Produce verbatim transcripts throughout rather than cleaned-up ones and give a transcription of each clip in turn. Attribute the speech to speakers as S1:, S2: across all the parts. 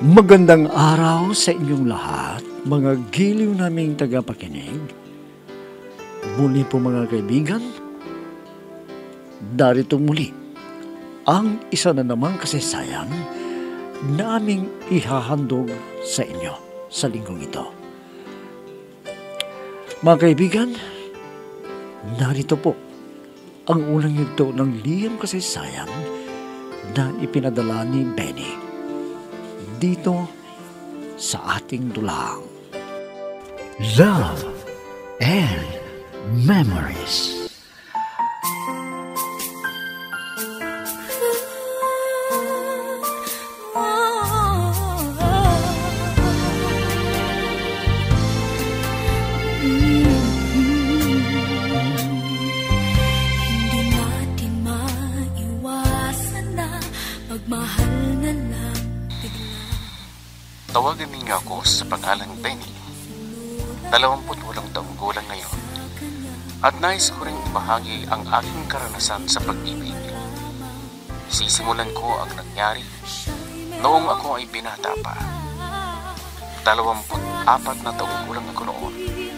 S1: Magandang araw sa inyong lahat, mga giliw naming tagapakinig. Muli po mga kaibigan, darito muli ang isa na namang kasaysayan na aming ihahandog sa inyo sa linggong ito. Mga kaibigan, narito po ang unang yugto ng liham kasaysayan na ipinadala ni Benny dito sa ating dulang. Love and Memories.
S2: Tawagan ninyo ako sa pangalang Benny. Dalawamput walong taong gulang ngayon. At nais ko rin ibahagi ang aking karanasan sa pag-ibig. Sisimulan ko ang nangyari noong ako ay binata pa. Dalawamput apat na taong gulang ako noon.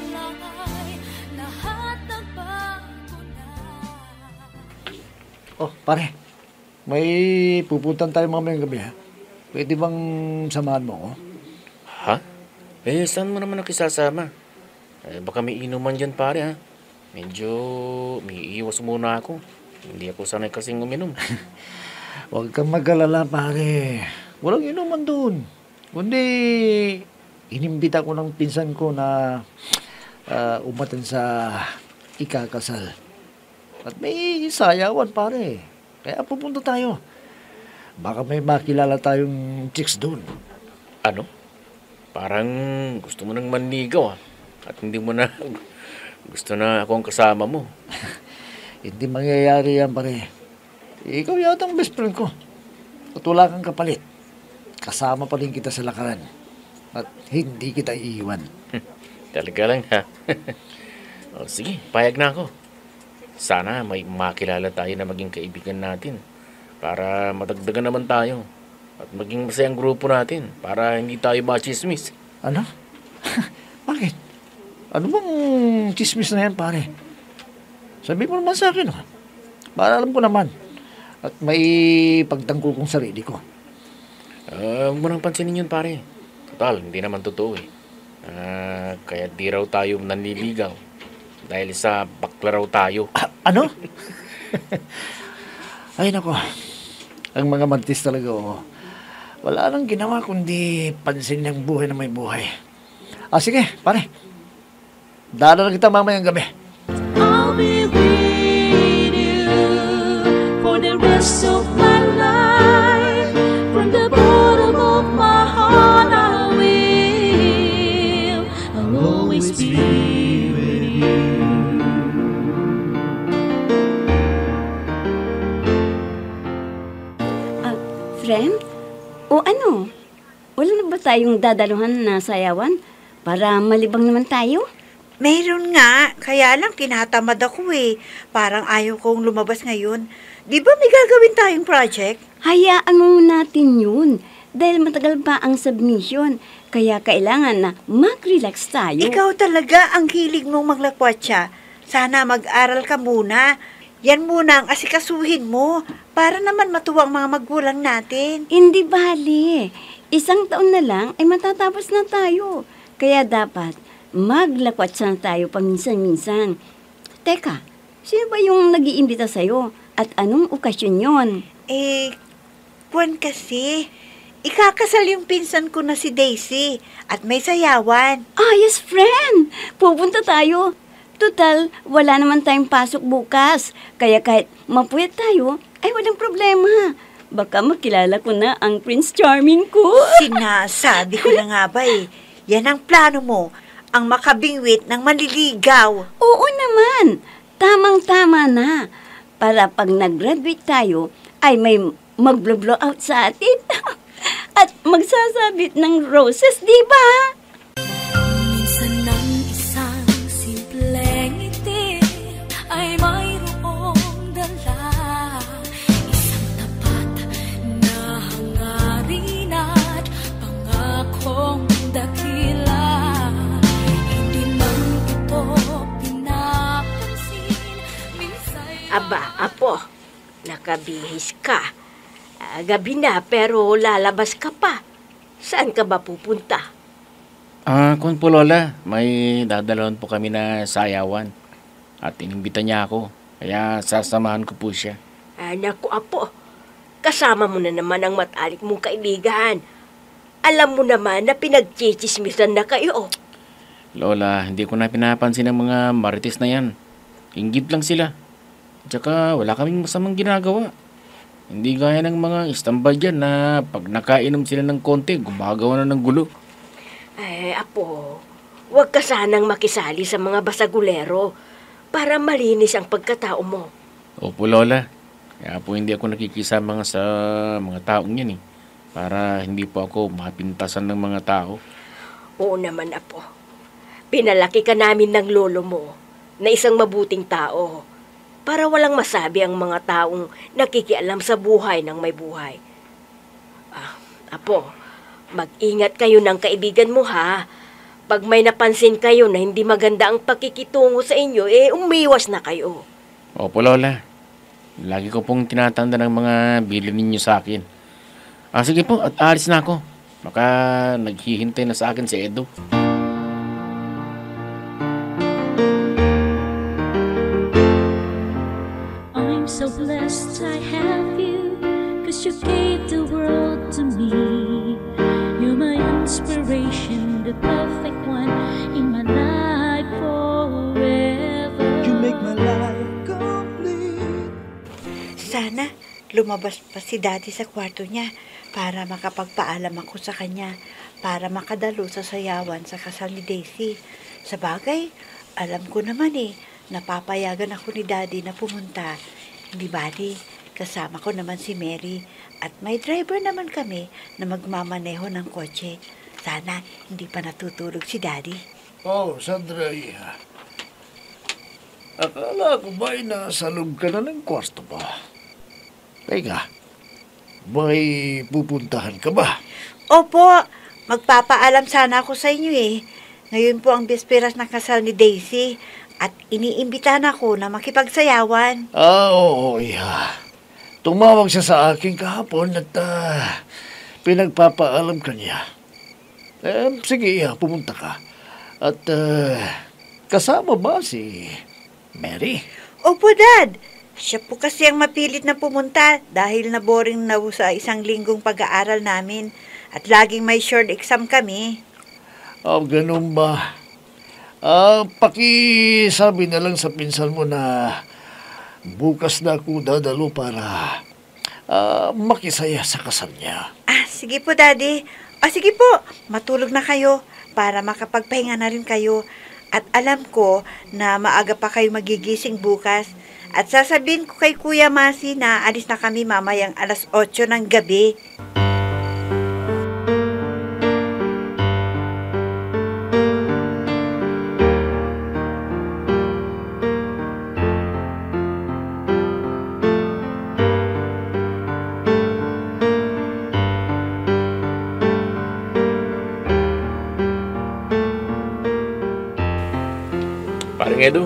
S1: Oh, pare. May pupuntan tayo mamayang gabi, ha? Pwede bang samahan mo ako?
S2: Ha? Eh, saan mo naman ako isasama? Eh, baka may inuman dyan, pare, ha? Medyo may iwas muna ako. Hindi ako sanay kasing uminom.
S1: Huwag kang mag-alala, pare. Walang inuman doon. Kundi, inimbita ko ng pinsan ko na uh, umatan sa ikakasal. At may sayawan, pare. Kaya pupunta tayo. Baka may makilala tayong chicks doon.
S2: Ano? Parang gusto mo nang manligaw, ah. At hindi mo na gusto na akong kasama mo.
S1: Hindi mangyayari yan, pare. Ikaw yata ang best friend ko. At wala kang kapalit. Kasama pa rin kita sa lakaran. At hindi kita iiwan.
S2: Talaga lang, ha? O, sige, payag na ako. Sana may makilala tayo na maging kaibigan natin. Para madagdagan naman tayo. At maging masayang grupo natin. Para hindi tayo machismis.
S1: Ano? Bakit? Ano bang chismis na yan, pare? Sabi mo naman sa akin, ha? Para alam ko naman. At may pagtanggol kong sarili ko.
S2: Uh, huwag mo nang pansinin yun, pare. Total, hindi naman totoo, eh. Uh, kaya di raw tayo nanliligaw. Dahil sa bakla raw tayo.
S1: Ah, ano? Ay, nako. Ang mga mantis talaga, oh. Wala nang ginawa kundi pansin ng buhay na may buhay. Ah, sige, pare. Dala na kita mamayang gabi.
S3: I'll be with you for the rest of my life. From the bottom of my heart I will. I'll always be with you.
S4: Uh, friend? O ano? Wala na ba tayong dadaluhan na sayawan para malibang naman tayo?
S5: Mayroon nga, kaya lang tinatamad ako eh. Parang ayaw kong lumabas ngayon. Di ba may gagawin tayong project?
S4: Hayaan mo natin yun. Dahil matagal pa ang submission. Kaya kailangan na mag-relax tayo.
S5: Ikaw talaga ang hilig mong maglakwatsa. Sana mag-aral ka muna. Yan muna ang asikasuhin mo. Para naman matuwa ang mga magulang natin.
S4: Hindi bali. Isang taon na lang ay matatapos na tayo. Kaya dapat maglakwatsa na tayo paminsan-minsan. Teka, sino ba yung nag-iimbita sa'yo? At anong okasyon yon?
S5: Eh, buwan kasi. Ikakasal yung pinsan ko na si Daisy. At may sayawan.
S4: Ah, yes, friend! Pupunta tayo. Total, wala naman tayong pasok bukas. Kaya kahit mapuyat tayo, ay walang problema. Baka makilala ko na ang Prince Charming ko.
S5: Sinasabi ko na nga ba eh. Yan ang plano mo. Ang makabingwit ng manliligaw.
S4: Oo naman. Tamang-tama na. Para pag nag-graduate tayo, ay may mag-blow out sa atin. At magsasabit ng roses, di ba?
S3: Minsan ng isang simpleng ngiti ay mayroong dala. Isang tapat na hangarin at pang
S6: Aba, apo, nakabihis ka. Ah, gabi na pero lalabas ka pa. Saan ka ba pupunta?
S7: Ah, kung po Lola, may dadalawin po kami na sayawan. At inimbita niya ako. Kaya sasamahan ko po siya.
S6: Ah, naku, apo, kasama mo na naman ang matalik mong kaibigan. Alam mo naman na pinagchichismisan na kayo.
S7: Lola, hindi ko na pinapansin ang mga marites na yan. Inggit lang sila. Tsaka wala kaming masamang ginagawa. Hindi gaya ng mga istambal dyan na pag nakainom sila ng konti, gumagawa na ng gulo.
S6: Ay, apo, huwag ka sanang makisali sa mga basagulero para malinis ang pagkatao mo.
S7: Opo Lola, kaya po hindi ako nakikisama nga sa mga taong yan eh. Para hindi po ako mapintasan ng mga tao.
S6: Oo naman, apo. Pinalaki ka namin ng lolo mo na isang mabuting tao para walang masabi ang mga taong nakikialam sa buhay ng may buhay. Ah, apo, mag-ingat kayo ng kaibigan mo ha. Pag may napansin kayo na hindi maganda ang pakikitungo sa inyo, eh umiwas na kayo.
S7: Opo Lola, lagi ko pong tinatanda ng mga bilin ninyo sa akin. Ah, sige po, at alis na ako. Baka naghihintay na sa akin si Edo.
S3: I'm so blessed I have you, 'cause you gave the world to me. You're my inspiration, the perfect one in my life forever.
S1: You make my life complete.
S5: Sana lumabas pa si Daddy sa kwarto niya para makapagpaalam ako sa kanya, para makadalo sa sayawan sa kasal ni Daisy. Sa bagay, alam ko naman eh, napapayagan ako ni Daddy na pumunta. Hindi bali, kasama ko naman si Mary at may driver naman kami na magmamaneho ng kotse. Sana hindi pa natutulog si Daddy.
S1: Oh, Sandra, iha. Akala ko ba'y nasa loob ka na ng kwarto ba? Teka, may pupuntahan ka ba?
S5: Opo, magpapaalam sana ako sa inyo eh. Ngayon po ang bisperas ng kasal ni Daisy at iniimbitahan ako na makipagsayawan.
S1: Ah, oo, iha. Tumawag siya sa akin kahapon at ah, pinagpapaalam ka niya. Eh, sige, iha, pumunta ka. At ah, kasama ba si Mary?
S5: Opo, Dad. Siya po kasi ang mapilit na pumunta dahil na-boring na po sa isang linggong pag-aaral namin at laging may short exam kami.
S1: Oh, ganun ba? Ah, pakisabi na lang sa pinsan mo na bukas na ako dadalo para ah, makisaya sa kasal niya.
S5: Ah, sige po, Daddy. Ah, sige po, matulog na kayo para makapagpahinga na rin kayo. At alam ko na maaga pa kayo magigising bukas. At sasabihin ko kay Kuya Masi na alis na kami mamayang alas otso ng gabi.
S7: Parang Edo,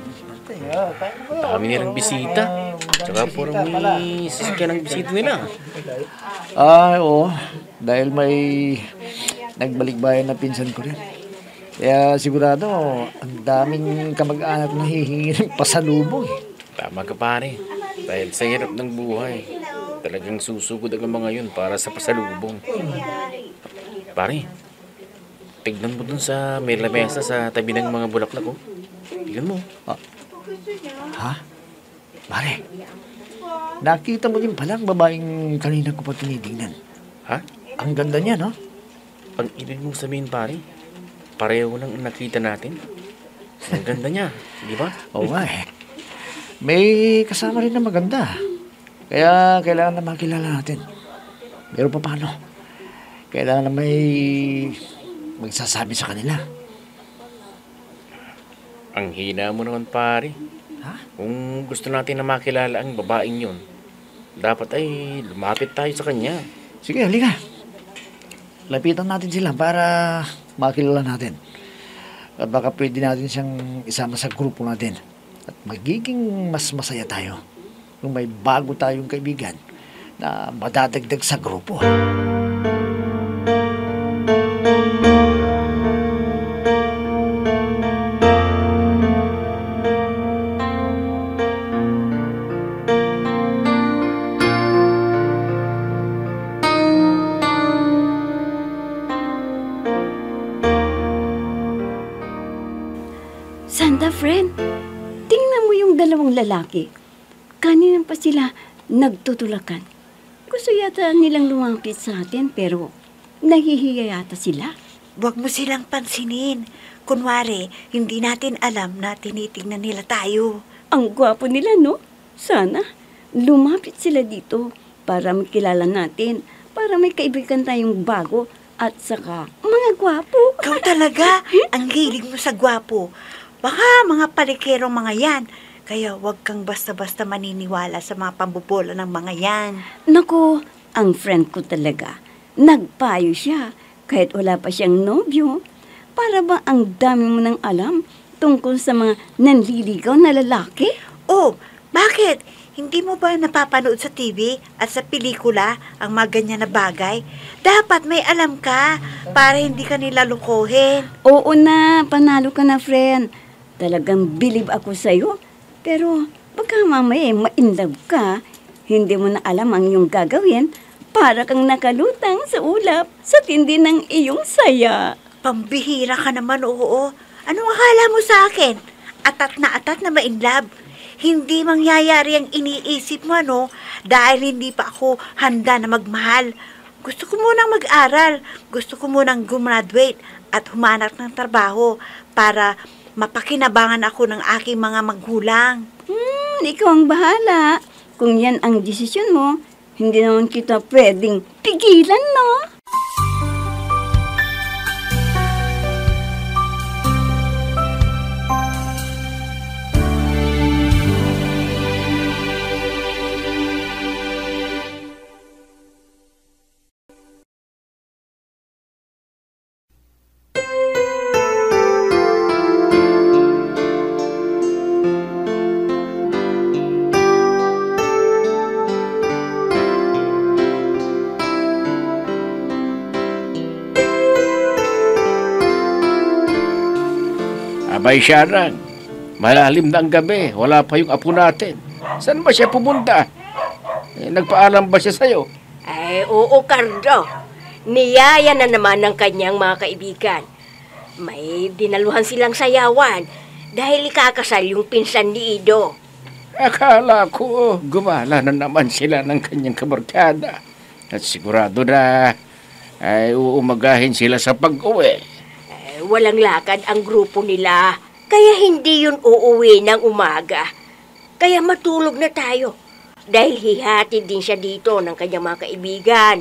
S7: dami nilang bisita. Tsaka puro may sasakyan ng bisita nila.
S1: Ah, oo. Dahil may nagbalik-bayan na pinsan ko rin. Kaya sigurado, ang daming kamag-anak na hihingi ng pasalubong.
S7: Tama ka pare. Dahil sa hirap ng buhay, talagang susugod ang mga yun para sa pasalubong. Pare, tignan mo dun sa may lamesa sa tabi ng mga bulaklak ko. Tignan mo.
S1: Ah. Ha? Pare, nakita mo din pala ang babaeng kanina ko pa tinitingnan.
S7: Ha?
S1: Ang ganda niya, no?
S7: Ang ibig mong sabihin pare, pareho lang ang nakita natin. Ang ganda niya, di ba?
S1: Oo nga eh. May kasama rin na maganda. Kaya kailangan na makilala natin. Pero pa paano? Kailangan na may magsasabi sa kanila.
S7: Ang hina mo naman pare.
S1: Ha?
S7: Kung gusto natin na makilala ang babaeng yun, dapat ay lumapit tayo sa kanya.
S1: Sige, halika. Lapitan natin sila para makilala natin. At baka pwede natin siyang isama sa grupo natin. At magiging mas masaya tayo kung may bago tayong kaibigan na madadagdag sa grupo.
S4: Santa friend, tingnan mo yung dalawang lalaki. Kanina pa sila nagtutulakan. Gusto yata nilang lumapit sa atin pero nahihiya yata sila.
S5: Huwag mo silang pansinin. Kunwari, hindi natin alam na tinitingnan nila tayo.
S4: Ang gwapo nila, no? Sana lumapit sila dito para makilala natin, para may kaibigan tayong bago at saka mga gwapo.
S5: Ikaw talaga, ang hilig mo sa gwapo. Baka mga palikerong mga yan. Kaya huwag kang basta-basta maniniwala sa mga pambobola ng mga yan.
S4: Naku, ang friend ko talaga. Nagpayo siya kahit wala pa siyang nobyo. Para ba ang dami mo nang alam tungkol sa mga nanliligaw na lalaki?
S5: Oh, bakit? Hindi mo ba napapanood sa T V at sa pelikula ang mga ganyan na bagay? Dapat may alam ka para hindi ka nila lukuhin.
S4: Oo na, panalo ka na, friend. Talagang believe ako sa'yo. Pero baka mamaya ma-inlove ka, hindi mo na alam ang iyong gagawin, para kang nakalutang sa ulap sa tindi ng iyong saya.
S5: Pambihira ka naman, oo. Anong akala mo sa akin? Atat na atat na ma-inlove. Hindi mangyayari ang iniisip mo, ano? Dahil hindi pa ako handa na magmahal. Gusto ko munang mag-aral. Gusto ko munang gumraduate at humanap ng trabaho para mapakinabangan ako ng aking mga magulang.
S4: Hmm, ikaw ang bahala. Kung yan ang desisyon mo, hindi naman kita pwedeng pigilan, no?
S7: Abay Sharon, malalim na ang gabi. Wala pa yung apo natin. Saan ba siya pumunta? Eh, nagpaalam ba siya sa'yo?
S6: Ay, oo, Cardo. Niyaya na naman ng kanyang mga kaibigan. May dinaluhan silang sayawan dahil ikakasal yung pinsan ni Ido.
S7: Akala ko gumala na naman sila ng kanyang kabarkada. At sigurado na ay uumagahin sila sa pag-uwi.
S6: Eh, walang lakad ang grupo nila, kaya hindi yun uuwi ng umaga. Kaya matulog na tayo, dahil hihatid din siya dito ng kanyang mga kaibigan.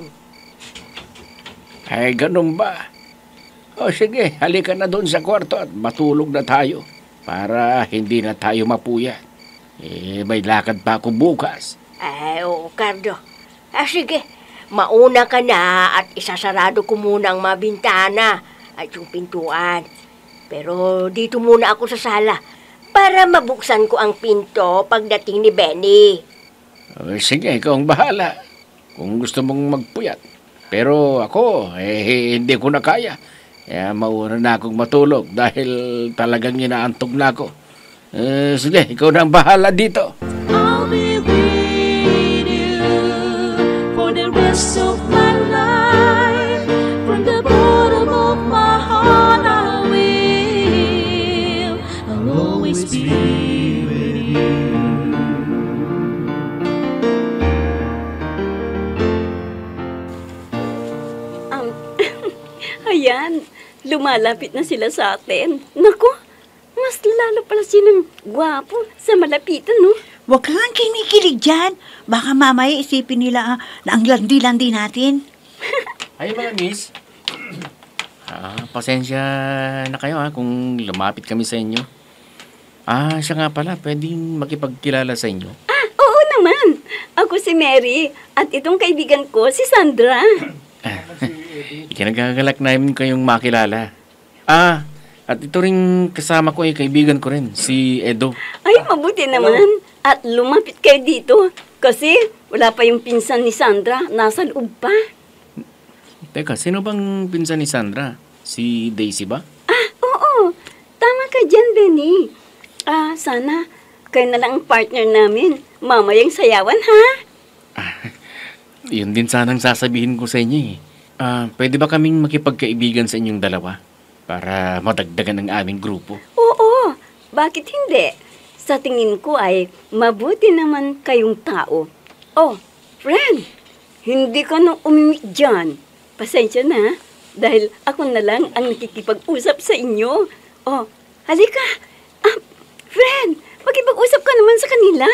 S7: Ay, ganun ba? O sige, halika na doon sa kwarto at matulog na tayo para hindi na tayo mapuyat. Eh, may lakad pa ako bukas.
S6: Ay, oo, Cardo. Ah, sige, mauna ka na at isasarado ko muna ang mga bintana at yung pintuan. Pero dito muna ako sa sala para mabuksan ko ang pinto pagdating ni Benny.
S7: O, sige, ikaw ang bahala kung gusto mong magpuyat. Pero ako, eh, hindi ko na kaya. Kaya mauna na akong matulog dahil talagang inaantog na ako. Eh, sige, ikaw na ang bahala dito.
S3: I'll be with you for the rest of my life. From the bottom of my heart, I will. I'll always be with you.
S4: Um, ayan, lumalapit na sila sa atin. Naku, mas lalo pala silang gwapo sa malapitan, no?
S5: Huwag kang kinikilig dyan. Baka mamaya isipin nila ah, na ang landi-landi natin.
S7: Ay, mga miss. Ah, pasensya na kayo ha kung lumapit kami sa inyo. Ah, siya nga pala, pwedeng makipagkilala sa inyo.
S4: Ah, oo naman. Ako si Mary at itong kaibigan ko, si Sandra.
S7: Ikinagagalak namin kayong makilala. Ah, at ito rin kasama ko ay kaibigan ko rin, si Edo.
S4: Ay, mabuti naman. At lumapit kayo dito. Kasi wala pa yung pinsan ni Sandra. Nasa loob pa.
S7: Teka, sino bang pinsan ni Sandra? Si Daisy ba?
S4: Ah, oo. Tama ka dyan, Benny. Ah, sana kayo na lang ang partner namin. Mamayang sayawan, ha?
S7: Ah, yun din sanang sasabihin ko sa inyo eh. Ah, pwede ba kaming makipagkaibigan sa inyong dalawa? Para madagdagan ang aming grupo.
S4: Oo. Bakit hindi? Sa tingin ko ay mabuti naman kayong tao. Oh, friend, hindi ka nang umimik dyan. Pasensya na, dahil ako na lang ang nakikipag-usap sa inyo. Oh, halika. Ah, friend, makipag-usap ka naman sa kanila.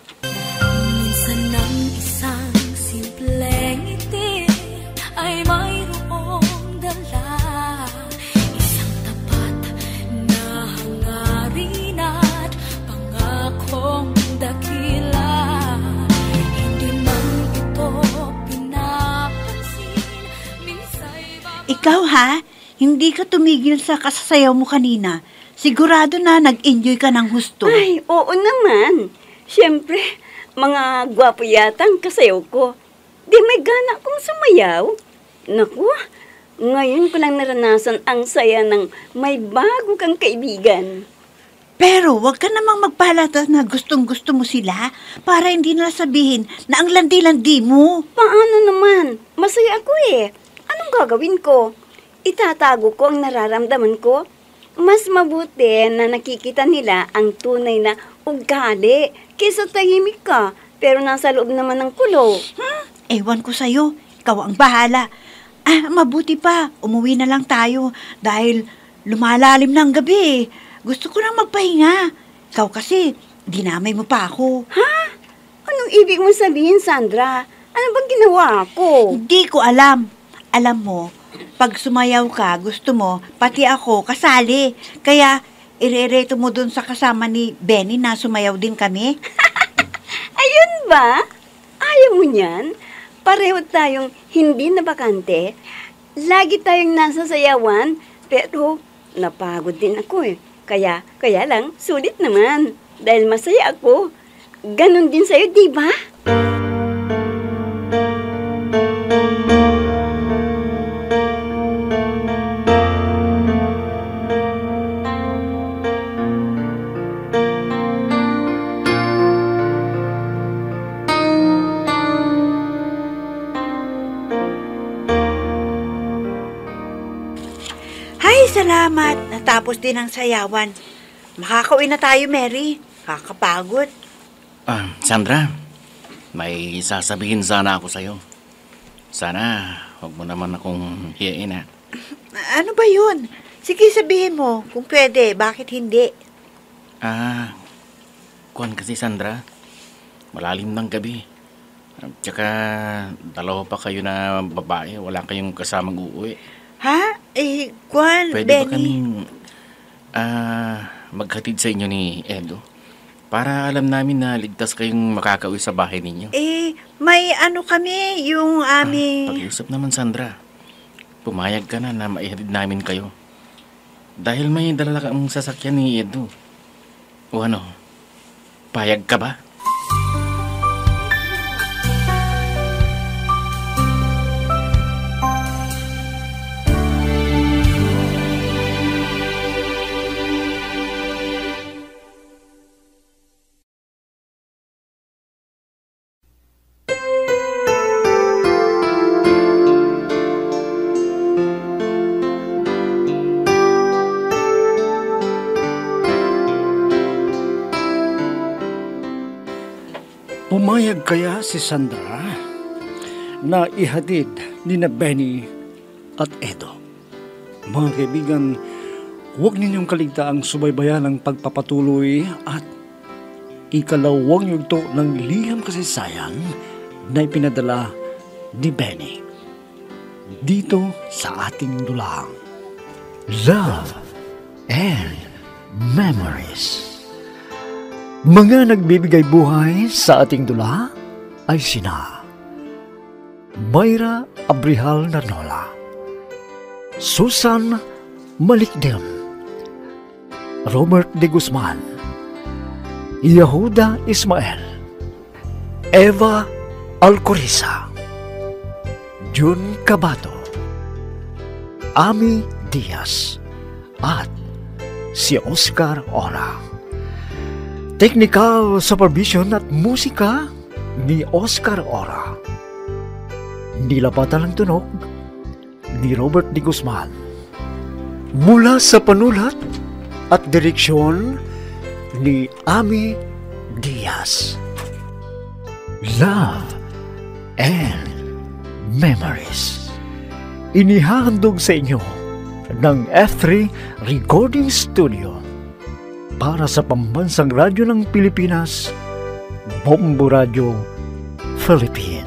S3: Minsan ng isang simpleng ngiti ay mayroong dala. Isang tapat na hangarin at pangakong dakila. Hindi man ito pinapansin, minsa'y
S5: Ikaw ha, hindi ka tumigil sa kasasayaw mo kanina. Sigurado na nag-enjoy ka ng husto.
S4: Ay, oo naman. Siyempre, mga gwapo yata ang kasayaw ko. Di may gana akong sumayaw. Naku, ngayon ko lang naranasan ang saya ng may bago kang kaibigan.
S5: Pero wag ka namang magpalata na gustong-gusto mo sila para hindi nila sabihin na ang landi-landi mo.
S4: Paano naman? Masaya ako eh. Anong gagawin ko? Itatago ko ang nararamdaman ko? Mas mabuti na nakikita nila ang tunay na ugali kaysa tahimik ka pero nasa loob naman ng kulo.
S5: Hmm, ewan ko sa'yo. Ikaw ang bahala. Ah, mabuti pa. Umuwi na lang tayo dahil lumalalim na ang gabi. Gusto ko nang magpahinga. Ikaw kasi, dinamay mo pa ako.
S4: Ha? Anong ibig mo sabihin, Sandra? Ano bang ginawa ko?
S5: Hindi ko alam. Alam mo, pag sumayaw ka, gusto mo, pati ako, kasali. Kaya, irereto mo dun sa kasama ni Benny na sumayaw din kami.
S4: Ayun ba? Ayaw mo niyan? Pareho tayong hindi na bakante. Lagi tayong nasa sayawan, pero napagod din ako eh. Kaya, kaya lang, sulit naman. Dahil masaya ako. Ganon din sa'yo, di ba?
S5: Hay, salamat. Natapos din ang sayawan. Makakauwi na tayo, Mary. Kakapagod.
S7: Ah, Sandra, may sasabihin sana ako sa'yo. Sana, huwag mo naman akong hiyain ha.
S5: Ano ba yun? Sige, sabihin mo. Kung pwede, bakit hindi?
S7: Ah, kuwan kasi Sandra, malalim ng gabi. At saka, dalawa pa kayo na babae, wala kayong kasamang uuwi.
S5: Ha? Eh, Juan,
S7: Pwede ba
S5: Benny?
S7: kaming ah, maghatid sa inyo ni Edo? Para alam namin na ligtas kayong makakauwi sa bahay ninyo.
S5: Eh, may ano kami, yung aming...
S7: Pag-iusap naman, Sandra. Pumayag ka na na maihatid namin kayo. Dahil may dala kang sasakyan ni Edo. O ano, payag ka ba?
S1: Pumayag kaya si Sandra na ihatid ni na Benny at Edo? Mga kaibigan, huwag ninyong kaligtaang subaybayan ang pagpapatuloy at ikalawang yugto ng liham kasaysayan na ipinadala ni Benny dito sa ating dulang Love and Memories. Mga nagbibigay buhay sa ating dula ay sina Mayra Abrihal Narnola, Susan Malikdem, Robert de Guzman, Yehuda Ismael, Eva Alcoriza, Jun Cabato, Ami Diaz, at si Oscar Ora. Technical supervision at musika ni Oscar Ora. Nilapatan ng tunog ni Robert D. Guzman. Mula sa panulat at direksyon ni Ami Diaz. Love and Memories. Inihahandog sa inyo ng F three Recording Studio para sa Pambansang Radyo ng Pilipinas, Bombo Radio Philippines.